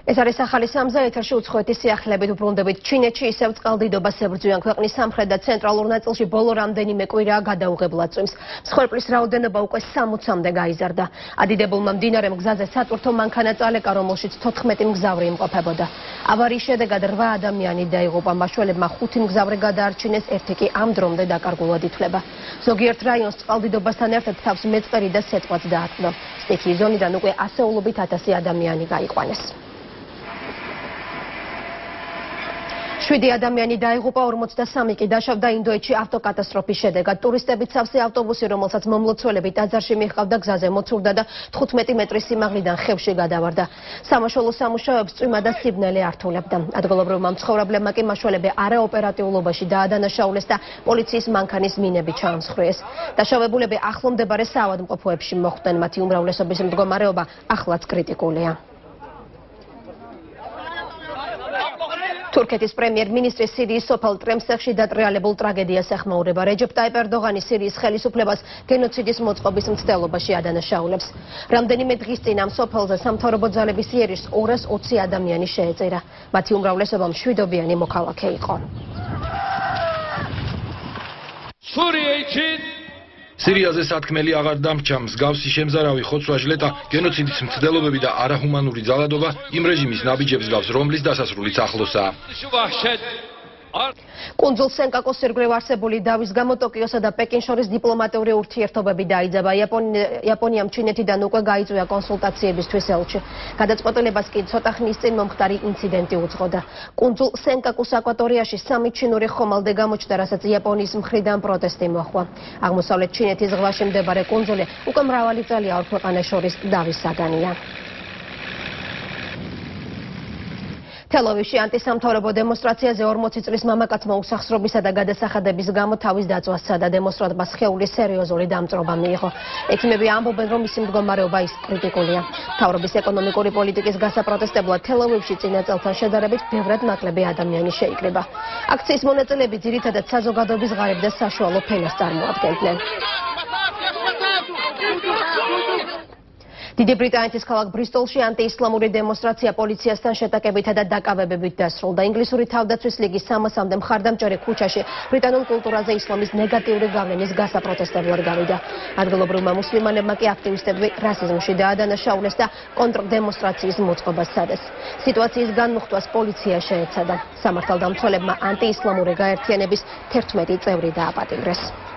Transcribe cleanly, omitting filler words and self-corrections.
ეს არის ახალი სამზე ეთერში უცხოეთის სიახლეებით უბრუნდებით ჩინეთში ისევ წყალდიდობას ებრძვიან ქვეყნის სამხრეთ და ცენტრალურ ნაწილში ბოლო რამდენიმე კვირაა გადაუღებლად წვიმს. მსხვერპლის რაოდენობა უკვე 60-მდე გაიზარდა. ადიდებულმა მდინარემ გზაზე სატვირთო მანქანა წალეკა, რომელშიც 14 მგზავრი იმყოფებოდა. ავარიის შედეგად 8 ადამიანი დაიღუპა, მაშველებმა 5 მგზავრი გადაარჩინეს, ერთი კი ამ დრომდე დაკარგულად ითვლება. ზოგიერთ რაიონს წყალდიდობასთან ერთად თავს მეწყერი და სეტყვაც დაატყდა. სტიქიის ზონიდან უკვე ასეულობით 1000 ადამიანი გაიყვანეს. 7 ადამიანი დაიღუპა, 43 კი დაშავდა ინდოეთში ავტოკატასტროფის შედეგად. ტურისტებით სავსე ავტობუსი, რომელსაც მომლოცველები ტაძარში მიჰყავდა, გზაზე მოცურდა და 15 მეტრის სიმაღლიდან ხევში გადავარდა. სამაშველო სამუშაოებს წვიმა და სიბნელე ართულებდა. ადგილობრივმა მცხოვრებლებმა კი მაშველები არაოპერატიულობაში დაადანაშაულეს და პოლიციის მანქანის მინები ჩაამსხვრიეს. დაშავებულები ახლომდებარე საავადმყოფოებში მოხვდნენ, მათი უმრავლესობის მდგომარეობა ახლაც კრიტიკულია. თურქეთის პრემიერ-მინისტრი სირიის სოფელ ტრემსეხში დატრიალებულ ტრაგედიას ეხმაურება. რეჯეპ ტაიპ ერდოღანი სირიის ხელისუფლებას გენოციდის მოწყობის მცდელობაში ადანაშაულებს. რამდენიმე დღის წინ ამ სოფელზე სამთავრობო ძალების იერიშს 220 ადამიანი შეეწირა. მათი უმრავლესობა მშვიდობიანი მოქალაქე იყო. სირიაზე სათქმელი აღარ დამრჩა, მსგავსი შემზარავი ხოცვა-ჟლეტა, გენოციდის მცდელობები და არაჰუმანური ძალადობა იმ რეჟიმის ნაბიჯებს გავს, რომლის დასასრულიც ახლოსაა. კუნძულ სენკაკოს ირგვლივ არსებული დავის გამო ტოკიოსა და პეკინს შორის დიპლომატიური ურთიერთობები დაიძაბა. იაპონიამ ჩინეთიდან უკვე გაიწვია კონსულტაციებისთვის ელჩი. გადაწყვეტილებას კი ცოტა ხნის წინ მომხდარი ინციდენტი უძღოდა. კუნძულ სენკაკოს აკვატორიაში 3 ჩინური ხომალდე გამოჩნდა, რასაც იაპონიის მხრიდან პროტესტი მოჰყვა. აღმოსავლეთ ჩინეთის ზღვაში მდებარე კუნძული უკვე მრავალი წელია ორ ქვეყანას შორის დავის საგანია. თელ-ავივში ანტისამთავრობო დემონსტრაციაზე 40 წლის მამაკაცმა უსახსრობისა და გადასახადების გამო თავის დაწვას სცადა. დემონსტრანტმა სხეულის სერიოზული დამწვრობა მიიღო. ექიმები ამბობენ, რომ მისი მდგომარეობა კრიტიკულია. მთავრობის ეკონომიკური პოლიტიკის გასაპროტესტებლად თელ-ავივში წინა წელთან შედარებით ბევრად ნაკლები ადამიანი შეიკრიბა. აქციის მონაწილეები ძირითადად საზოგადოების ღარიბ და საშუალო ფენას წარმოადგენდნენ. დიდი ბრიტანეთის ქალაქ ბრისტოლში ანტიისლამური დემონსტრაცია პოლიციასთან შეტაკებითა და დაკავებებით დასრულდა. ინგლისური თავდაცვის ლიგის 300-მდე მხარდამჭერი ქუჩაში ბრიტანულ კულტურაზე ისლამის ნეგატიური გავლენის გასაპროტესტებლად გავიდა. ადგილობრივმა მუსლიმანებმა კი აქტივისტები რასიზმში დაადანაშაულეს და კონტრდემონსტრაციის მოწყობას სცადეს. სიტუაციის განმუხტვას პოლიცია შეეცადა. სამართალდამცველებმა ანტიისლამური გაერთიანების 11 წევრი დააპატიმრეს.